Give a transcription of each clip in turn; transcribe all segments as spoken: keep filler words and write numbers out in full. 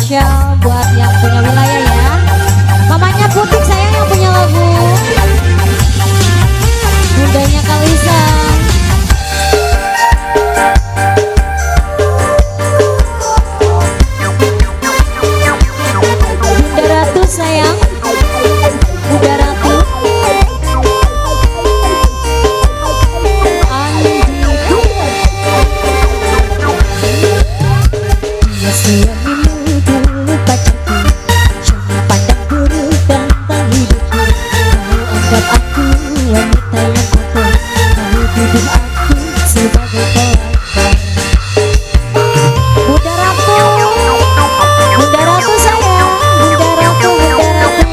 spesial buat yang punya wilayah ya. Mamanya Putih sayang yang punya lagu. Bundanya Kalisa. Bunda Ratu sayang. Bunda Ratu. Andi. Dia suamimu dulu pacarku, cuma pandang buruk tentang hidupku. Kau anggap aku wanita yang kotor, kau tuduh aku sebagai pelakor. Bunda Ratu, Bunda Ratu sayang, Bunda Ratu, Bunda Ratu.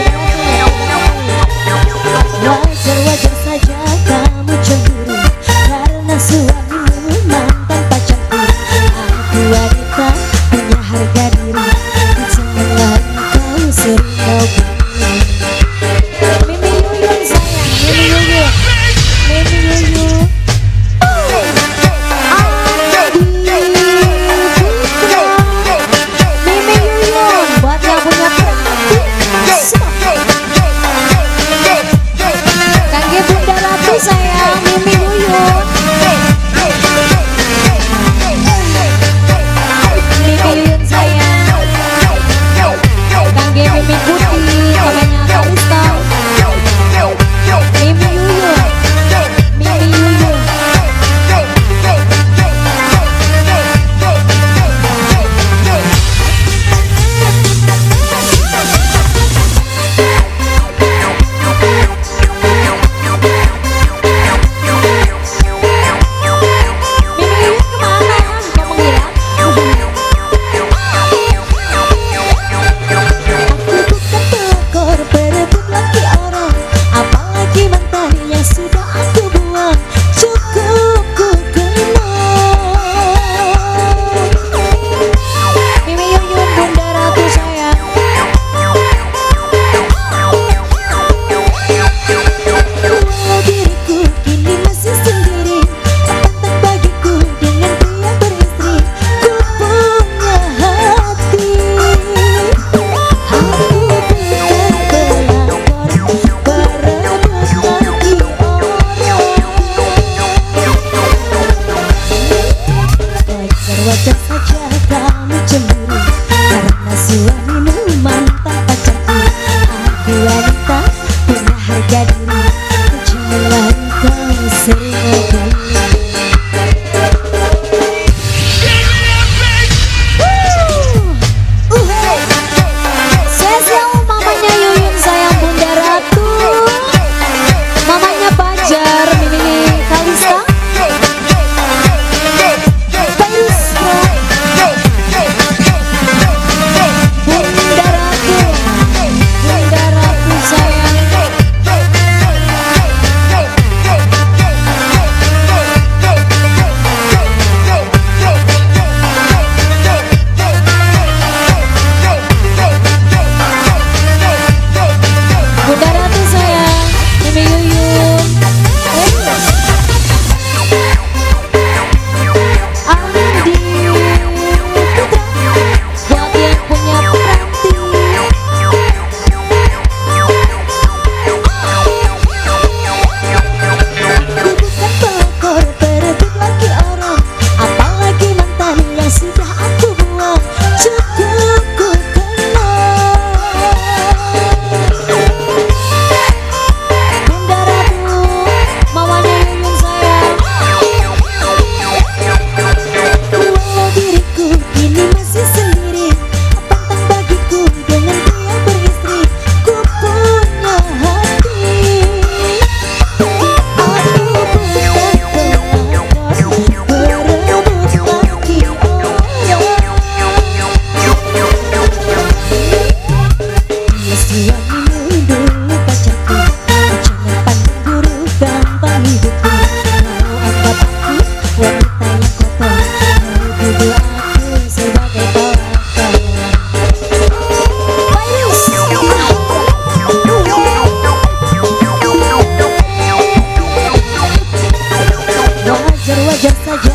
Wajar-wajar saja kamu cemburu karena suamimu mantan pacarku. Aku wanita punya harga diri, janganlah kau sering kau pilih. Mimi Yuyun sayang, Mimi Yuyun, Mimi Yuyun. Mimi Yuyun buat yang punya Kangge Bunda Ratu sayang, Mimi Yuyun. Mimi Yuyun sayang, Kangge Mimi Putih, mamanya Kalista. Mimi Yuyun, Mimi Yuyun. Mimi Yuyun kemana? Kok menghilang? Aku bukan pelakor berebut laki orang, apalagi mantan yang sudah aku buang. Cukup ku kenal. Mimi Yuyun, Bunda Ratu sayang. Walau diriku kini masih sendiri, pantang bagiku dengan pria beristri. Ku punya hati. Aku bukan pelakor berebut laki orang. Wajar-wajar saja kamu cemburu karena suamimu mantan pacarku. Aku wanita punya harga diri, janganlah kau sering pilih. Spesial mamanya Yuyun sayang, Bunda Ratu. Mamanya Pajar, Mimi Kalista. Virus Bunda Ratu, Bunda Ratu sayang. Bunda Ratu sayang, Mimi Yuyun. Andi Putra buat yang punya Pranti. Aku bukan pelakor berebut laki orang, apalagi mantan yang sudah aku buang. Cukup ku kenal. Bunda Ratu, mamanya Yuyun sayang. Walau diriku kini masih sendiri, pantang bagiku dengan pria beristri. Ku punya hati. Aku bukan pelakor berebut laki orang. Dia suamimu dulu pacarku, jangan pandang buruk tentang hidupku. Kau anggap aku wanita yang kotor, kau tuduh aku sebagai pelakor. Virus Wajar-wajar saja